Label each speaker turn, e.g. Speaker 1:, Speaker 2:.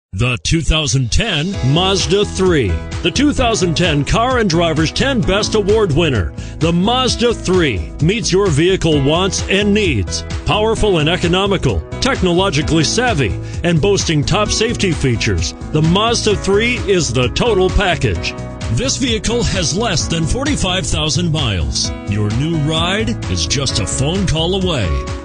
Speaker 1: The 2010 Mazda 3. The 2010 Car and Driver's 10 Best Award winner, the Mazda 3, meets your vehicle wants and needs. Powerful and economical, technologically savvy, and boasting top safety features, the Mazda 3 is the total package. This vehicle has less than 45,000 miles. Your new ride is just a phone call away.